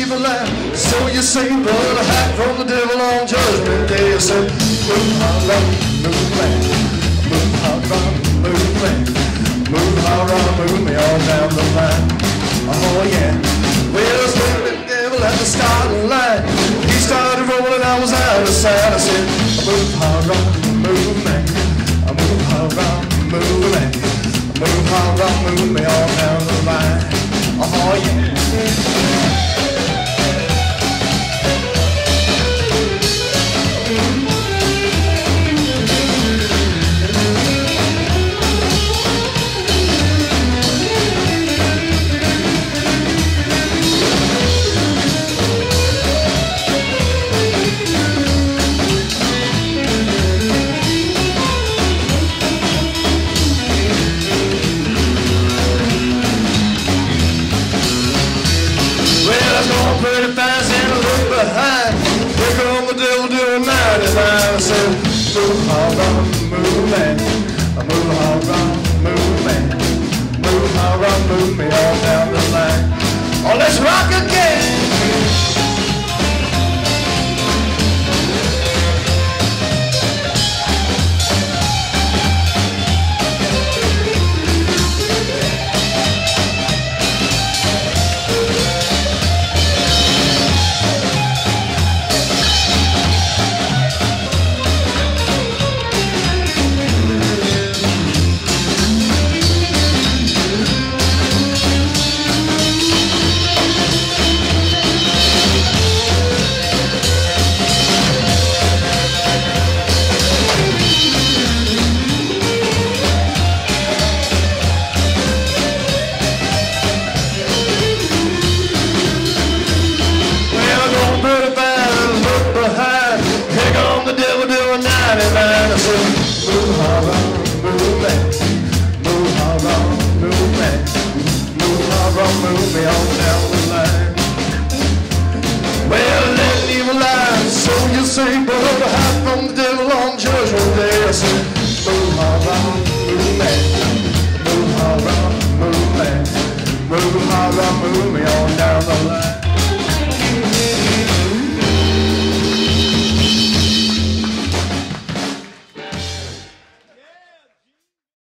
evil line. So you say, but a hat from the devil on Judgment Day. I said, move hard rock, move man, move hard rock, move man, move hard rock, move me all down the line. Oh yeah. Well, the devil at the starting line. He started rolling, I was out of sight. I said, move hard rock, move man, move hard rock, move man, move hard rock, move me all down the line. Oh yeah. Pretty fast and I look behind. Here come the devil doing 99. I said, move hard rock, move man, move hard rock, move man, move hard rock, move me all down the line. Oh, let's rock again. I said, move hard rock, move man, move hard rock, move man, move hard rock, move me all down the line. Well, that evil line, so you say, but a hat from the devil on Judgment Day. I said, move hard rock, move man, move hard rock, move man, move hard rock, move me all down the line.